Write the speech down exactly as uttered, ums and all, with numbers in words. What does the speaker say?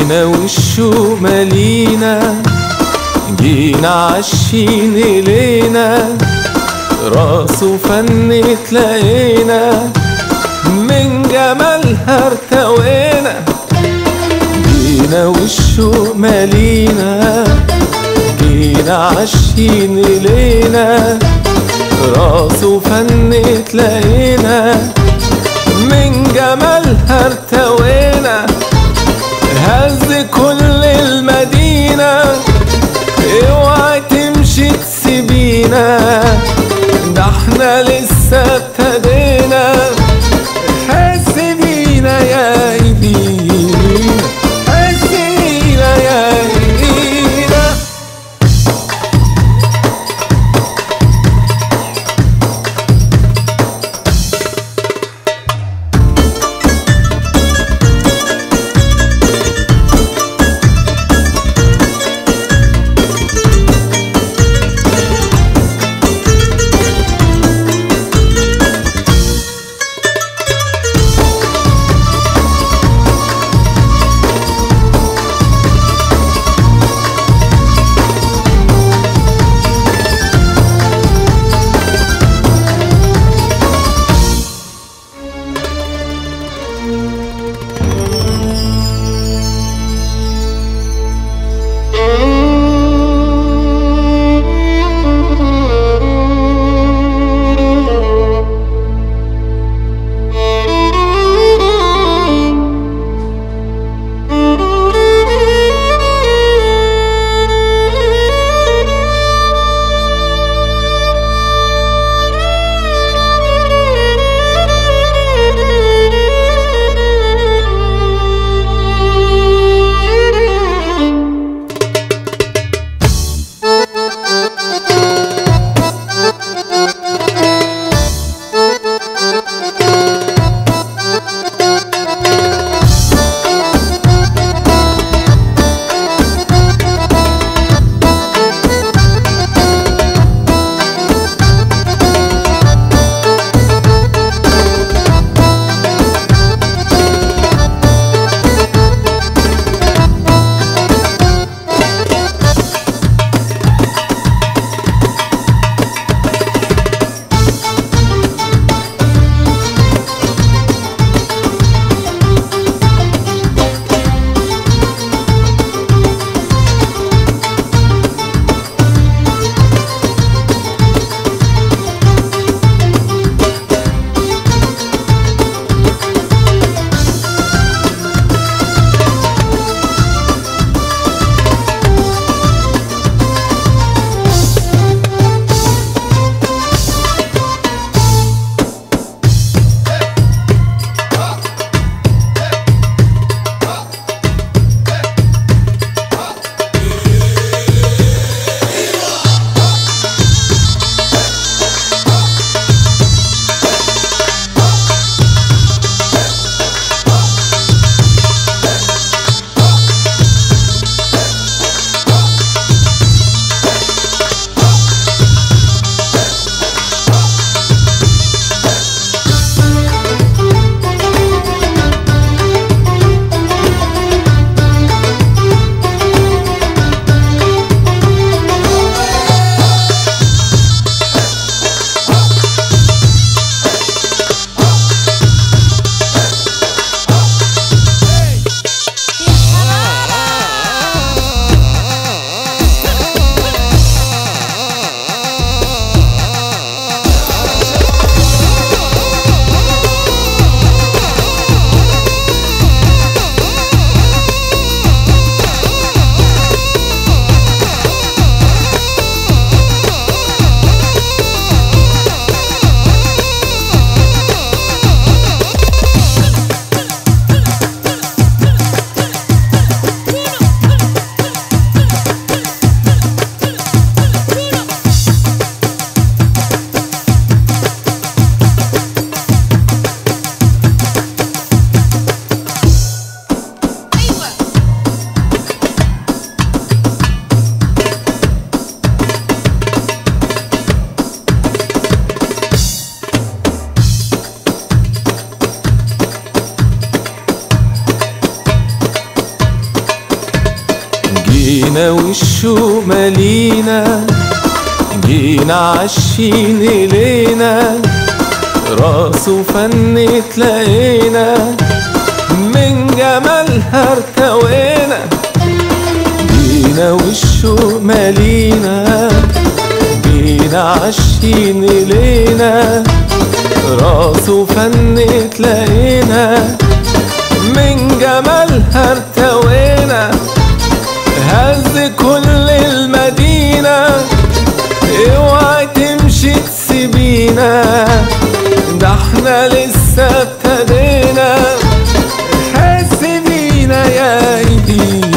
جينا والشوق مالينا، جينا عالشين إلينا، راسه فن تلاقينا، من جمالها ارتوينا. جينا والشوق مالينا، جينا عالشين إلينا، راسه فن تلاقينا، من جمالها ارتوينا. هز كل المدينة، اوعي تمشي تسيبينا، ده احنا لسه ابتدينا. حس بينا يا ايدينا، حس بينا يا ايدينا. جينا وشه مالينا، جينا عالشين إلينا، راسه فن تلاقينا، من جمالها ارتوينا. جينا وشه مالينا، جينا عالشين إلينا، راسه فن تلاقينا، من جمالها ارتوينا. هز كل المدينة، اوعي تمشي تسيبينا، ده احنا لسه ابتدينا. حس بينا يا ايدي